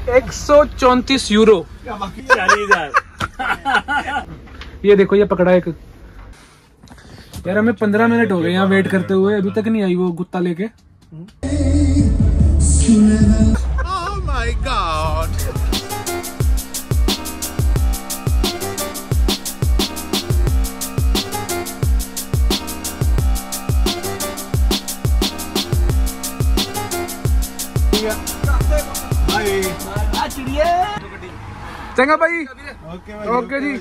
134 euro. 40,000। ये देखो ये पकड़ा एक यार, हमें 15 मिनट हो गए यहाँ वेट करते हुए, अभी तक नहीं आई वो गुत्ता लेके। Oh my God. चंगा भाई, ओके जी,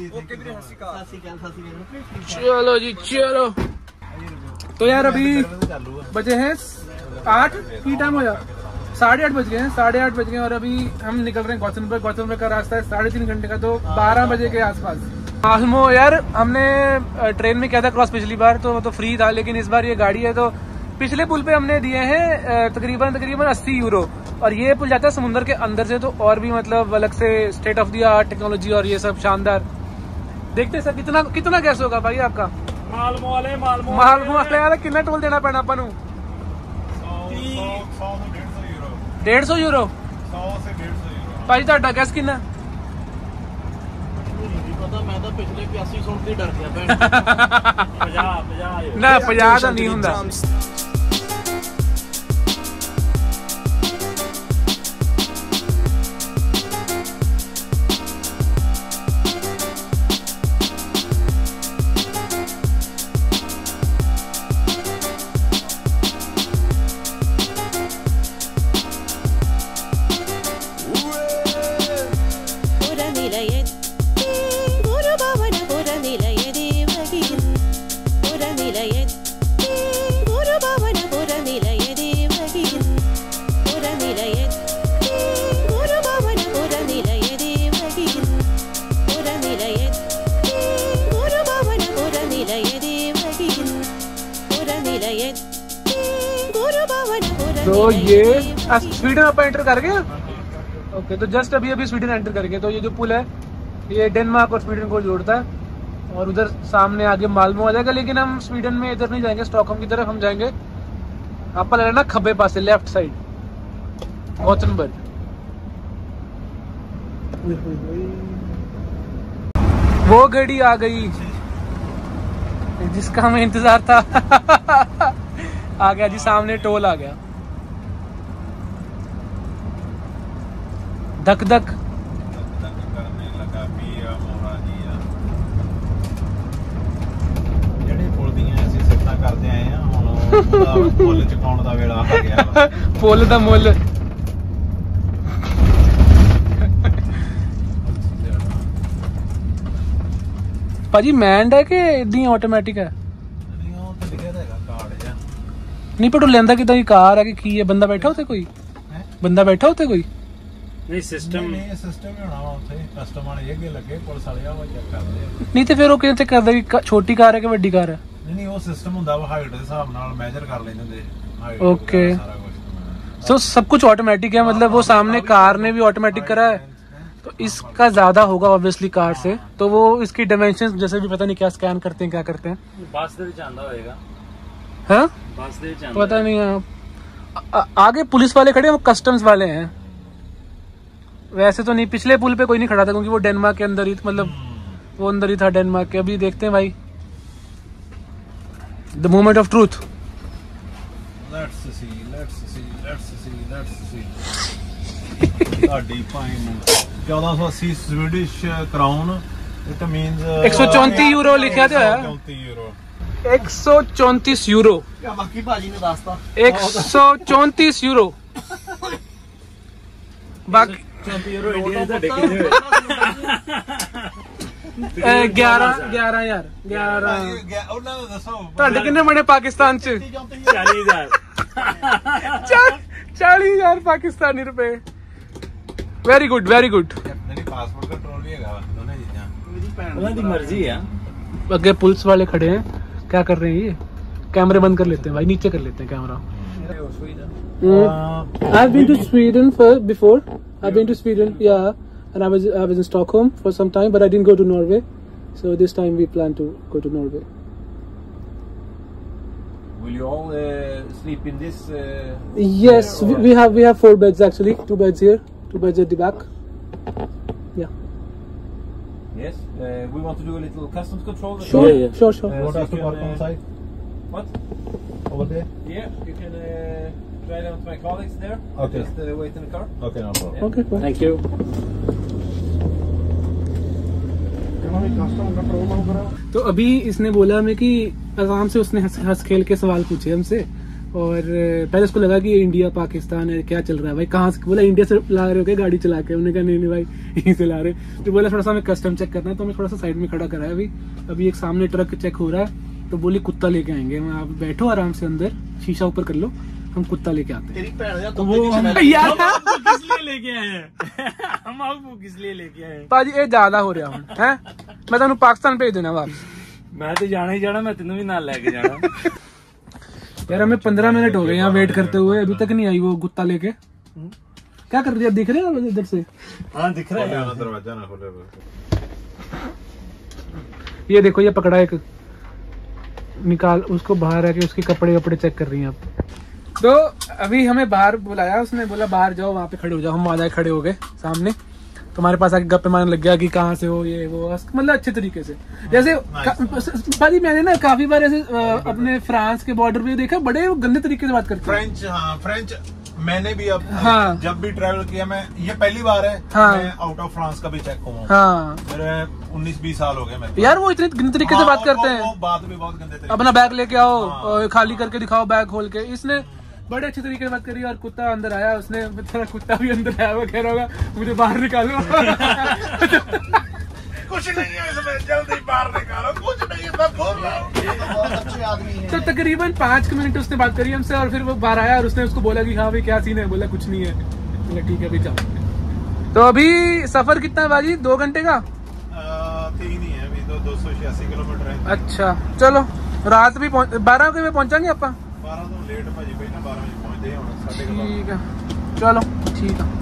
चलो जी चलो। तो यार अभी बजे हैं 8 की टाइम हो जा, 8:30 बज गए हैं, 8:30 बज गए और अभी हम निकल रहे हैं गौतमबुद्ध। गौतमबुद्ध का रास्ता है 3.5 घंटे का, तो 12 बजे के आसपास। मालूम यार हमने ट्रेन में किया था क्रॉस पिछली बार, तो फ्री था, लेकिन इस बार ये गाड़ी है तो पिछले पुल पे हमने दिए हैं तकरीबन 80 यूरो, और ये पुल जाता है समुद्र के अंदर से, तो और भी मतलब अलग से state of the art technology और ये सब शानदार। देखते हैं सर कितना गैस होगा भाई आपका। मालमो वाले यार कितना टोल देना पैना अपन 150 यूरो 100 से 150 यूरो भाई। ਤੁਹਾਡਾ ਗੈਸ ਕਿੰਨਾ? मैं तो पिछले 85 सुनती डर गया। 50 ना 50 ਤਾਂ ਨਹੀਂ ਹੁੰਦਾ। तो ये स्वीडन आप एंटर कर गए। ओके, तो जस्ट अभी स्वीडन एंटर कर गए। तो ये जो पुल है ये डेनमार्क और स्वीडन को जोड़ता है, और उधर सामने आगे मालमो आ जाएगा, लेकिन हम स्वीडन में इधर नहीं जाएंगे, स्टॉकहोम की तरफ हम जाएंगे। आपको लग रहा है ना खब्बे पास से लेफ्ट साइड गौतमबुद्ध। वो गाड़ी आ गई जिसका हमें इंतजार था। आ गया जी, सामने टोल आ गया। धक धक करने लगा पिया मोरा जिया। ਜਿਹੜੇ ਪੁੱਲ ਦੀਆਂ ਅਸੀਂ ਸਿਫਤਾਂ ਕਰਦੇ ਆਏ ਆ, ਹੁਣ ਉਹਦਾ ਮੁੱਲ ਚੁਕਾਉਣ ਦਾ ਵੇਲਾ ਆ ਗਿਆ। ਪੁੱਲ ਦਾ ਮੁੱਲ ਭਾਜੀ ਮੈਂਡ ਹੈ ਕਿ ਇਦਾਂ ਆਟੋਮੈਟਿਕ ਹੈ? ਨਹੀਂ ਉਹ ਤਾਂ ਲਿਖਿਆ ਹੈਗਾ ਕਾਰਡ ਜਾਂ ਨਹੀਂ, ਪਰ ਉਹ ਲੈਂਦਾ ਕਿਦਾਂ ਦੀ ਕਾਰ ਹੈ ਕਿ ਕੀ ਹੈ? ਬੰਦਾ ਬੈਠਾ ਉੱਤੇ ਕੋਈ? ਬੰਦਾ ਬੈਠਾ ਉੱਤੇ ਕੋਈ? नहीं सिस्टम ਨਹੀਂ ਸਿਸਟਮ ਹੀ ਹੋਣਾ ਵਾ ਉੱਥੇ, ਕਸਟਮ ਵਾਲੇ ਅੱਗੇ ਲੱਗੇ, ਪੁਲਿਸ ਵਾਲੇ ਆ ਉਹ ਚੈੱਕ ਕਰਦੇ ਆ। ਨਹੀਂ ਤੇ ਫਿਰ ਉਹ ਕਿਵੇਂ ਚੈੱਕ ਕਰਦਾ ਕਿ ਛੋਟੀ ਕਾਰ ਹੈ ਕਿ ਵੱਡੀ ਕਾਰ ਹੈ? ਨਹੀਂ ਉਹ ਸਿਸਟਮ ਹੁੰਦਾ ਵਾ, ਹਾਈਟ ਦੇ ਹਿਸਾਬ ਨਾਲ ਮੇਜਰ ਕਰ ਲੈਂਦੇ ਹੁੰਦੇ ਹਾਈਟ ओके, ਸਾਰਾ ਕੁਝ। सो सब कुछ ऑटोमेटिक है, मतलब वो सामने कार ने भी ऑटोमेटिक करा है, तो इसका ज्यादा होगा ऑब्वियसली कार से। तो वो इसकी डायमेंशंस जैसे भी पता नहीं क्या स्कैन करते हैं, क्या करते हैं। बस दे चांदा होएगा। हाँ बस दे चांदा पता नहीं है। आगे पुलिस वाले खड़े हैं, वो कस्टम्स वाले हैं। वैसे तो नहीं, पिछले पुल पे कोई नहीं खड़ा था क्योंकि वो डेनमार्क के अंदर ही, मतलब वो अंदर ही था डेनमार्क के। अभी देखते हैं भाई the moment of truth. Let's see ਸਾਡੀ ਪਾइन 1480 Swedish crown, it means 134 euro लिखा तो है। 134 यूरो 134 यूरो बाकी भाजी ने दास्ता 134 यूरो बाकी 34 यूरो इंडिया से देखे 11 यार 11 ਉਹਨਾਂ ਦਾ ਦੱਸੋ ਤੁਹਾਡੇ ਕਿੰਨੇ ਬਣੇ ਪਾਕਿस्तान ਚ? 40,000 40,000 पाकिस्तानी रुपए। Very good very good. ਨਹੀਂ ਪਾਸਪੋਰਟ ਕੰਟਰੋਲ ਵੀ ਹੈਗਾ ਦੋਨੇ ਚੀਜ਼ਾਂ। ਉਹਨਾਂ ਦੀ ਮਰਜ਼ੀ ਆ। आगे पुलिस वाले खड़े हैं, क्या कर रहे हैं ये? कैमरे बंद कर लेते हैं भाई, नीचे कर लेते हैं camera. I've been to Sweden before. I've been to Sweden, yeah, and I was in Stockholm for some time, but I didn't go to Norway. So this time we plan to go to Norway. Will you all sleep in this? Yes, we have 4 beds actually, 2 beds here. to budget the back. Yeah. Yes, we want to do a little customs control. Sure, Yeah. sure. So What has to you park can, on side? What? Over there? Yeah, you can try down to my colleagues there. Okay. Just wait in the car. Okay, no problem. Okay, fine. Thank you. तो अभी इसने बोला हमें कि आराम से उसने हंस खेल के सवाल पूछे हमसे, और पहले उसको लगा कि इंडिया पाकिस्तान है, क्या चल रहा है भाई, कहाँ से, बोला इंडिया से ला रहे हो क्या गाड़ी चला के, उन्होंने कहा नहीं भाई यहीं से ला रहे। तो बोला थोड़ा सा हमें कस्टम चेक करना है, तो हमें थोड़ा सा साइड में खड़ा करा है अभी एक सामने ट्रक चेक हो रहा है, तो बोली कुत्ता लेके आएंगे, आप बैठो आराम से अंदर, शीशा ऊपर कर लो, हम कुत्ता लेके आते हैं। तो वो हम यार आपको किस लिए लेके आए हैं? हम आपको किस लिए लेके आए हैं? भाजी ये ज्यादा हो रहा हूँ है, मैं तेन पाकिस्तान भेज देना वापस। मैं तो जाना ही जाना, मैं तेनों भी नाल लेके जाना। यार हमें 15 मिनट हो गए यहाँ वेट करते हुए, अभी तक नहीं आई वो कुत्ता लेके। क्या कर रही है, दिख रहे हैं इधर से? हाँ दिख रहा है। दरवाजा ना खोले। ये देखो ये पकड़ा एक, निकाल उसको बाहर है कि उसके कपड़े चेक कर रही हैं आप। तो अभी हमें बाहर बुलाया, उसने बोला बाहर जाओ, वहाँ पे खड़े हो जाओ, हम वहाँ खड़े हो गए सामने, तुम्हारे पास आके गप्पे मारने लग गया कि कहाँ से हो, ये वो, मतलब अच्छे तरीके से। जैसे भाजी मैंने ना काफी बार ऐसे अपने फ्रांस के बॉर्डर पे देखा, बड़े गंदे तरीके से बात करते हैं। फ्रेंच, हाँ फ्रेंच मैंने भी अब हाँ। जब भी ट्रैवल किया, मैं ये पहली बार है हाँ। मैं आउट ऑफ फ्रांस का भी चेक हुआ। हाँ मेरे 19-20 साल हो गए मेरे। यार वो इतने गंदे तरीके से बात करते हैं, वो बात भी बहुत गंदे तरीके। अपना बैग लेके आओ, हाँ। खाली करके दिखाओ बैग खोल के। इसने बड़े अच्छे तरीके से बात करी, और कुत्ता अंदर आया, उसने थोड़ा कुत्ता भी अंदर आया, वो कह रहा होगा मुझे बाहर निकालो। कुछ नहीं है इसमें, जल्दी बाहर निकालो, कुछ नहीं है, मैं बोल रहा हूँ। बहुत अच्छे आदमी है। तो तकरीबन 5 मिनट उसने बात करी हमसे, और फिर वो बाहर आया और उसने उसको बोला कि हाँ भाई क्या सीन है, बोला कुछ नहीं है। बोला ठीक है भाई जाओ। तो अभी सफर कितना है बाजी, 2 घंटे का? 3 ही है अभी, 286 किलोमीटर है। अच्छा चलो, रात भी 12 के में पहुंचाएंगे आप? 12 तो लेट भाजी भाई ना, 12 बजे पहुंच गए हम, 11:30। ठीक है चलो ठीक है।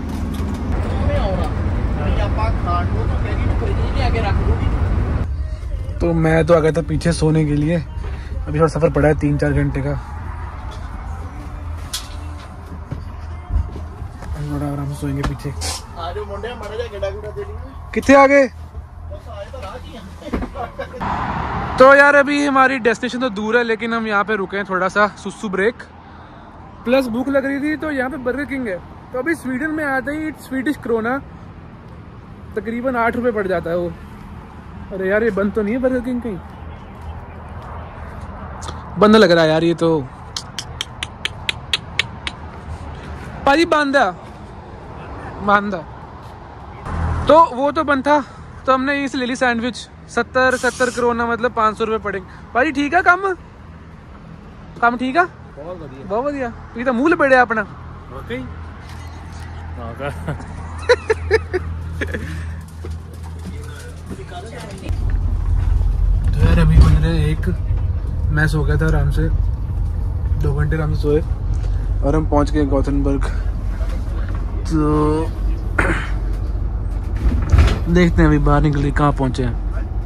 तो मैं तो आ गया था पीछे सोने के लिए, अभी थोड़ा सफर पड़ा है 3-4 घंटे का, बड़ा आराम से सोएंगे पीछे। कितने आ गए? तो यार अभी हमारी डेस्टिनेशन तो दूर है, लेकिन हम यहाँ पे रुके हैं थोड़ा सा सुसु ब्रेक, प्लस भूख लग रही थी, तो यहाँ पे बर्गर किंग है। तो अभी स्वीडन में आते ही स्वीडिश क्रोना तकरीबन 8 रुपए पड़ जाता है वो। अरे यार ये बंद तो नहीं है बर्गर किंग, कहीं बंद लग रहा है यार ये तो। पाजी बांधा तो वो तो बंद था, तो हमने यहीं से ले ली सैंडविच। 70 क्रोना मतलब 500 रुपए पड़ेंगे। भाजी ठीक है काम ठीक है, बहुत बढ़िया। ये तो मूल पेड़े अपना वाकई। तो यार अभी बज रहे 1, मैं सो गया था आराम से, 2 घंटे आराम से सोए, और हम पहुंच गए गॉथेनबर्ग। तो देखते हैं अभी बाहर निकल कहाँ पहुंचे हैं।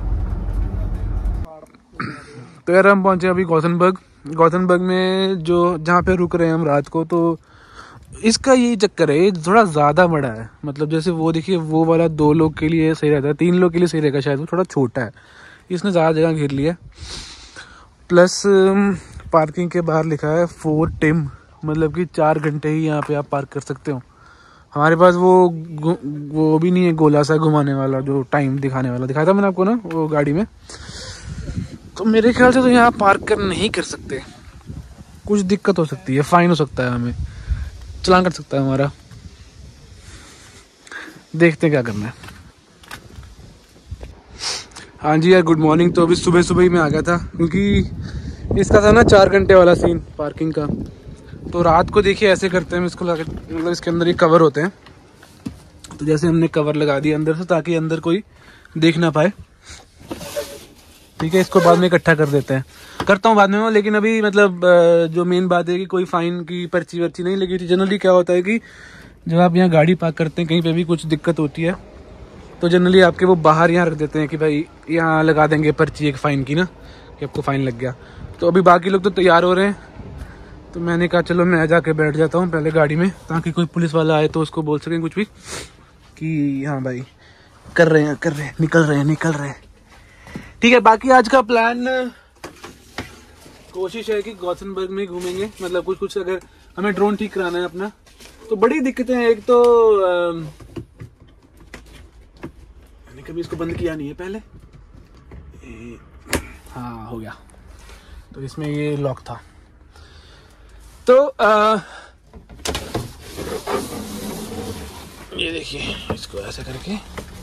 तो यार हम पहुंचे अभी गॉथेनबर्ग में, जो जहाँ पे रुक रहे हैं हम रात को। तो इसका यही चक्कर है, ये थोड़ा ज़्यादा बड़ा है, मतलब जैसे वो देखिए वो वाला 2 लोग के लिए सही रहता है, 3 लोग के लिए सही रहेगा शायद, वो थोड़ा छोटा है, इसने ज़्यादा जगह घेर लिया। प्लस पार्किंग के बाहर लिखा है 4 टिम, मतलब कि 4 घंटे ही यहाँ पे आप पार्क कर सकते हो। हमारे पास वो भी नहीं है गोला सा घुमाने वाला, जो टाइम दिखाने वाला दिखाया था मैंने आपको ना वो गाड़ी में। तो मेरे ख्याल से तो यहाँ पार्क कर नहीं कर सकते, कुछ दिक्कत हो सकती है, फाइन हो सकता है, हमें चलान कर सकता है हमारा। देखते हैं क्या करना है। हाँ जी यार गुड मॉर्निंग। तो अभी सुबह ही मैं आ गया था, क्योंकि इसका था ना 4 घंटे वाला सीन पार्किंग का। तो रात को देखिए ऐसे करते हैं, इसको मतलब इसके अंदर ही कवर होते हैं, तो जैसे हमने कवर लगा दिया अंदर से, ताकि अंदर कोई देख ना पाए। ठीक है, इसको बाद में इकट्ठा कर देते हैं, करता हूँ बाद में वो। लेकिन अभी मतलब जो मेन बात है कि कोई फाइन की पर्ची वर्ची नहीं लगी थी। जनरली क्या होता है कि जब आप यहाँ गाड़ी पार्क करते हैं, कहीं पे भी कुछ दिक्कत होती है, तो जनरली आपके वो बाहर यहाँ रख देते हैं कि भाई यहाँ लगा देंगे पर्ची एक फ़ाइन की ना, कि आपको फ़ाइन लग गया। तो अभी बाकी लोग तो तैयार हो रहे हैं, तो मैंने कहा चलो मैं जाके बैठ जाता हूँ पहले गाड़ी में, ताकि कोई पुलिस वाला आए तो उसको बोल सकें कुछ भी कि हाँ भाई कर रहे हैं निकल रहे हैं। ठीक है, बाकी आज का प्लान कोशिश है कि गॉथेनबर्ग में घूमेंगे। मतलब कुछ अगर हमें ड्रोन ठीक कराना है अपना, तो बड़ी दिक्कतें हैं। एक तो मैंने कभी इसको बंद किया नहीं है पहले। हाँ हो गया, तो इसमें ये लॉक था। तो ये देखिए, इसको ऐसा करके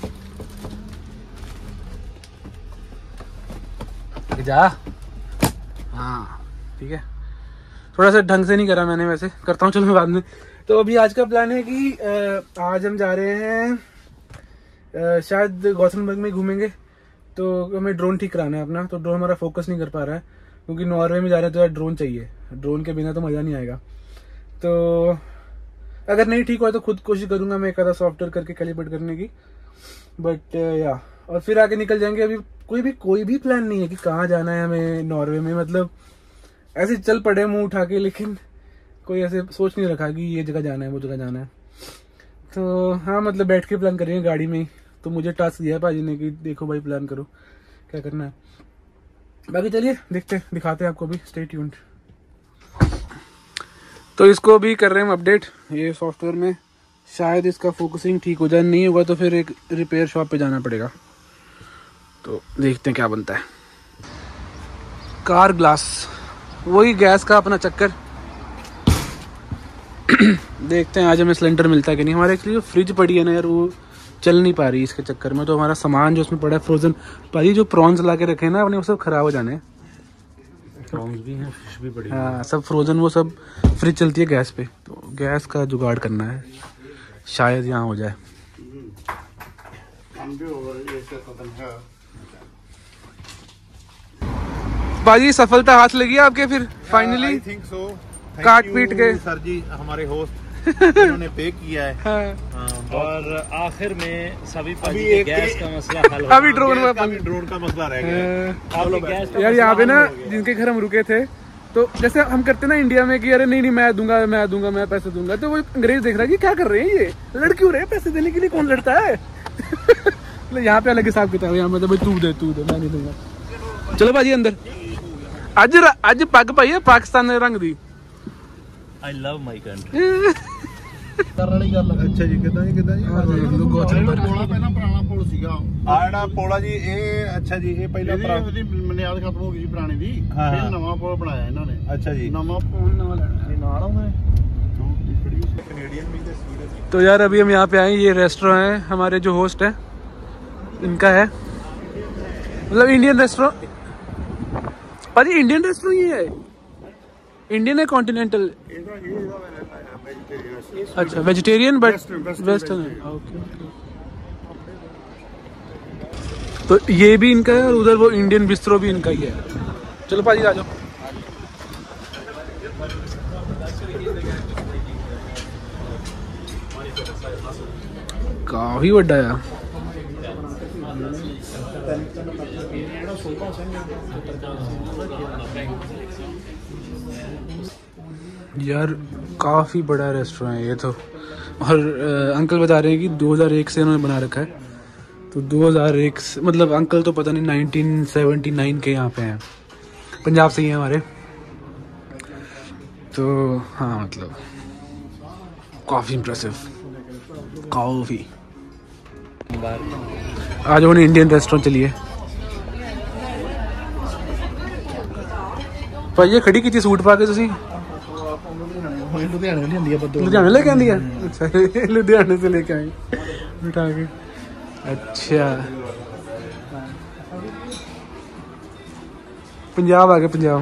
जा। हाँ ठीक है, थोड़ा सा ढंग से नहीं करा मैंने, वैसे करता हूँ चलो बाद में। तो अभी आज का प्लान है कि आज हम जा रहे हैं शायद गॉथेनबर्ग में घूमेंगे। तो हमें ड्रोन ठीक कराना है अपना, तो ड्रोन हमारा फोकस नहीं कर पा रहा है क्योंकि नॉर्वे में जा रहे हैं तो यार ड्रोन चाहिए, ड्रोन के बिना तो मज़ा नहीं आएगा। तो अगर नहीं ठीक हुआ तो खुद कोशिश करूंगा मैं एक आधा सॉफ्टवेयर करके कैलिब्रेट करने की, बट या और फिर आगे निकल जाएंगे। अभी कोई भी प्लान नहीं है कि कहाँ जाना है हमें नॉर्वे में। मतलब ऐसे चल पड़े मुंह उठा के, लेकिन कोई ऐसे सोच नहीं रखा कि ये जगह जाना है वो जगह जाना है। तो हाँ मतलब बैठ के प्लान करेंगे गाड़ी में ही। तो मुझे टास्क दिया है भाजी ने कि देखो भाई प्लान करो क्या करना है। बाकी चलिए दिखाते हैं आपको भी, स्टे ट्यून्ड। तो इसको भी कर रहे हैं हम अपडेट ये सॉफ्टवेयर में, शायद इसका फोकसिंग ठीक हो जाए, नहीं होगा तो फिर एक रिपेयर शॉप पे जाना पड़ेगा। तो देखते हैं क्या बनता है। कार ग्लास, वही गैस का अपना चक्कर। देखते हैं आज हमें सिलेंडर मिलता है कि नहीं। हमारे एक्चुअली जो फ्रिज पड़ी है ना यार, वो चल नहीं पा रही इसके चक्कर में। तो हमारा सामान जो उसमें पड़ा है फ्रोजन, भाई जो प्रॉन्स ला के रखे हैं ना अपने, वो सब खराब हो जाने। प्रॉन्स भी हैं, फिश भी पड़ी है। हाँ सब फ्रोजन, वो सब फ्रिज चलती है गैस पे। तो गैस का जुगाड़ करना है, शायद यहाँ हो जाए। भाजी सफलता हाथ लगी आपके फिर फाइनली? I think so. काट पीट के सर जी हमारे होस्ट उन्होंने पे किया है। हाँ। और आखिर में सभी अभी के एक गैस का मसला हल हो अभी ड्रोन ड्रोन का मसला रह गया है। आपके गैस का यार मसला यहाँ पे हल ना हो गया। जिनके घर हम रुके थे, तो जैसे हम करते ना इंडिया में कि अरे नहीं मैं दूंगा मैं पैसे दूंगा, तो वो अंग्रेज देख रहा है कि क्या कर रहे हैं ये, लड़ क्यों रहे, पैसे देने के लिए कौन लड़ता है। मतलब यहाँ पे अलग हिसाब किताब है, यहाँ मतलब तू दे मैं नहीं दूंगा। चलो भाजी अंदर। ਅੱਜ ਪੱਗ ਪਾਈ ਹੈ ਪਾਕਿਸਤਾਨ ਦੇ ਰੰਗ ਦੀ। I love my country। ਕਰਨ ਵਾਲੀ ਗੱਲ ਅੱਛਾ ਜੀ, ਕਿਦਾਂ ਜੀ ਗੋਚਨਬਰਗ ਕੋਲਾ ਪਹਿਲਾਂ ਪੁਰਾਣਾ ਪੁਲ ਸੀਗਾ ਆ ਜਿਹੜਾ ਪੋਲਾ ਜੀ, ਇਹ ਅੱਛਾ ਜੀ ਇਹ ਪਹਿਲਾਂ ਇਹਦੀ ਬੁਨਿਆਦ ਖਤਮ ਹੋ ਗਈ ਸੀ ਪੁਰਾਣੇ ਦੀ, ਹਾਂ। ਫਿਰ ਨਵਾਂ ਪੁਲ ਬਣਾਇਆ ਇਹਨਾਂ ਨੇ। ਅੱਛਾ ਜੀ, ਨਵਾਂ ਪੁਲ ਨਵਾਂ ਲੈਣਾ ਨਾਲ ਆਉਂਦੇ कनेडियन भी तो यार अभी हम यहाँ पे आए, ये रेस्टोरेंट है, हमारे जो होस्ट है इनका है, मतलब इंडियन रेस्टोरेंट। भाजी इंडियन रेस्टोरेंट ये है, इंडियन है कॉन्टिनेंटल? अच्छा वेजिटेरियन बट वेस्टर्न है। ओके तो ये भी इनका है और उधर वो इंडियन बिस्ट्रो भी इनका ही है। चलो भाजी आ जाओ। काफी बड़ा है यार, काफ़ी बड़ा रेस्टोरेंट है ये तो। और अंकल बता रहे हैं कि 2001 से इन्होंने बना रखा है। तो 2001 मतलब अंकल तो पता नहीं 1979 के यहाँ पे हैं, पंजाब से ही हैं हमारे। तो हाँ मतलब काफ़ी इम्प्रेसिव, काफ़ी। आज उन्हें इंडियन रेस्टोरेंट चलिए। भाई खड़ी की सूट पा के तुसी ਲੁਧਿਆਣੇ ਲਿਆਂਦੀ ਆ ਬੱਦੋ लुधियाने लेके आंदी है? अच्छा लुधियाने से लेके आई उठा के। अच्छा पंजाब आ गए, पंजाब।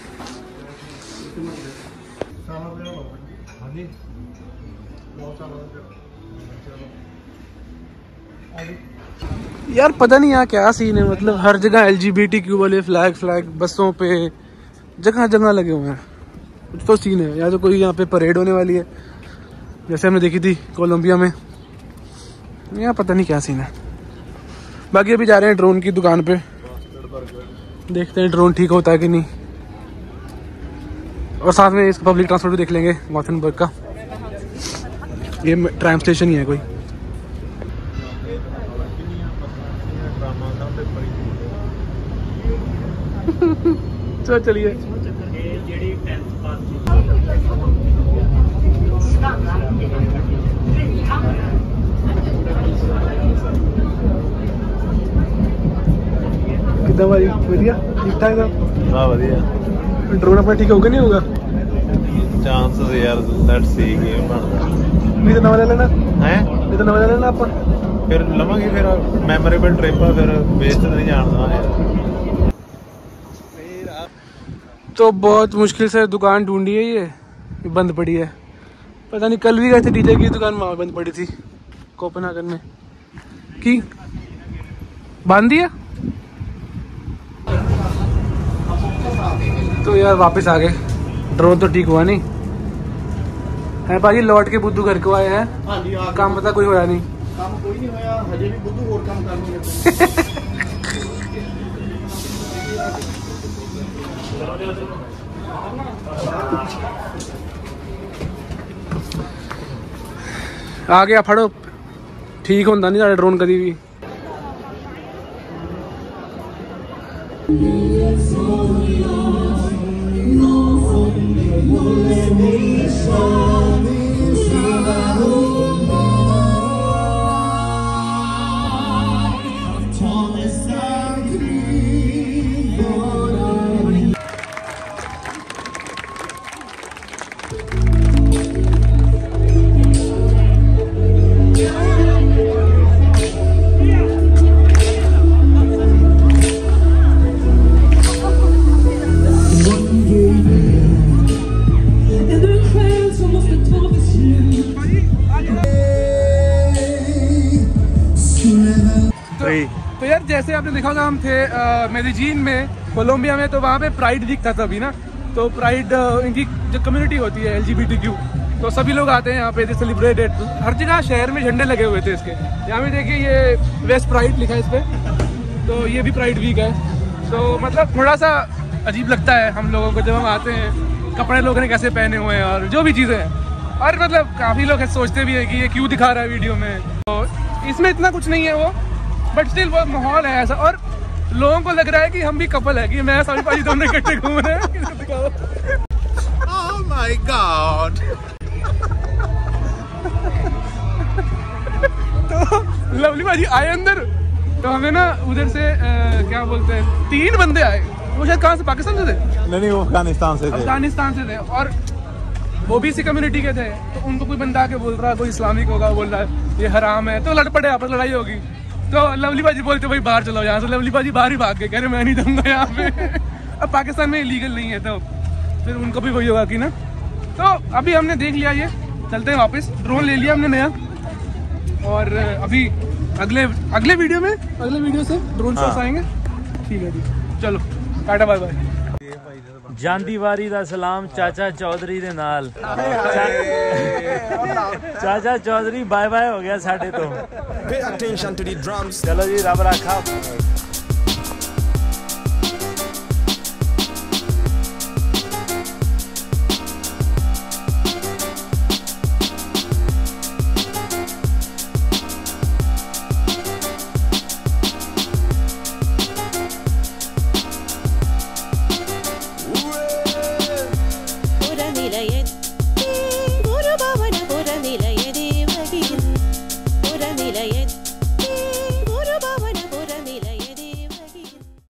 यार पता नहीं यहाँ क्या सीन है, मतलब हर जगह LGBTQ वाले फ्लैग बसों पे जगह जगह लगे हुए हैं। कुछ तो सीन है, या तो कोई यहाँ पे परेड होने वाली है जैसे हमने देखी थी कोलंबिया में, यहाँ पता नहीं क्या सीन है। बाकी अभी जा रहे हैं ड्रोन की दुकान पे, देखते हैं ड्रोन ठीक होता है कि नहीं। और साथ में इसका पब्लिक ट्रांसपोर्ट भी देख लेंगे गॉथेनबर्ग का। ये ट्राम स्टेशन ही है कोई। चलो चलिए। कितना भाई बढ़िया ठीक ठाक था। हाँ बढ़िया। ड्रोन अपना ठीक होगा नहीं होगा? चांसेस यार लेट्स सी गेम बनदा। नहीं तो नवा ले लेना है, नहीं तो नवा ले लेना अपन फिर लवांगे, फिर मैमोरेबल ट्रिप आ, फिर वेस्ट नहीं जानदा यार। तो बहुत मुश्किल से दुकान ढूंढी है, ये बंद पड़ी है। पता नहीं कल भी गए थे डीजे की दुकान, वहाँ बंद पड़ी थी कोपेनहेगन में। की बांध दिया तो यार वापस आ गए। ड्रोन तो ठीक हुआ नहीं है भाजी, लौट के बुद्धू घर को आए हैं। काम पता कोई होया नहीं, काम कोई नहीं होया हजे भी बुद्धू और काम करने आ गया फड़ो। ठीक होता नहीं साढ़े ड्रोन कभी भी। तो यार जैसे आपने देखा होगा हम थे मेडिजिन में, कोलंबिया में, तो वहाँ पे प्राइड वीक था तभी ना। तो प्राइड इनकी जो कम्युनिटी होती है LGBTQ, तो सभी लोग आते हैं यहाँ पे, सेलिब्रेटेड। हर जगह शहर में झंडे लगे हुए थे इसके। यहाँ पे देखिए ये वेस्ट प्राइड लिखा है इस पर, तो ये भी प्राइड वीक है। तो मतलब थोड़ा सा अजीब लगता है हम लोगों को जब हम आते हैं, कपड़े लोगों ने कैसे पहने हुए हैं और जो भी चीज़ें हैं। और मतलब काफ़ी लोग सोचते भी हैं कि ये क्यों दिखा रहा है वीडियो में। तो इसमें इतना कुछ नहीं है वो, बट स्टिल वो माहौल है ऐसा। और लोगों को लग रहा है कि हम भी कपल है, कि मैं सारी पाजी दोनों इकट्ठे घूम रहे हैं। Oh my god. तो लवली बाजी आए अंदर, तो हमें ना उधर से क्या बोलते हैं 3 बंदे आए। वो शायद कहाँ से, पाकिस्तान से थे? नहीं वो अफगानिस्तान से थे। अफगानिस्तान से थे और वो भी इसी कम्युनिटी के थे। तो उनको कोई बंदा आके बोल रहा है, कोई इस्लामिक होगा, बोल रहा है ये हराम है। तो लड़ पड़े, आपस लड़ाई होगी। तो लवली बाजी बोलते भाई बाहर चलो यहाँ से। लवली बाजी बाहर ही भाग गए, कह रहे मैं नहीं दूंगा यहाँ पे। अब पाकिस्तान में इलीगल नहीं है, तो फिर उनको भी वही होगा कि ना। तो अभी हमने देख लिया, ये चलते हैं वापस। ड्रोन ले लिया हमने नया, और अभी अगले वीडियो से ड्रोन शॉट्स आएंगे। ठीक है जी, चलो टाटा बाय बाय। ਜਾਂਦੀ ਵਾਰੀ ਦਾ ਸਲਾਮ ਚਾਚਾ ਚੌਧਰੀ ਦੇ ਨਾਲ। ਚਾਚਾ ਚੌਧਰੀ ਬਾਏ ਬਾਏ ਹੋ ਗਿਆ ਸਾਡੇ ਤੋਂ। ਚਲੋ ਜੀ ਰੱਬ ਰੱਖਾ।